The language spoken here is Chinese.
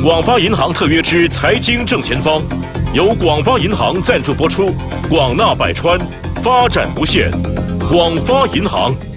广发银行特约之财经正前方，由广发银行赞助播出。广纳百川，发展无限。广发银行。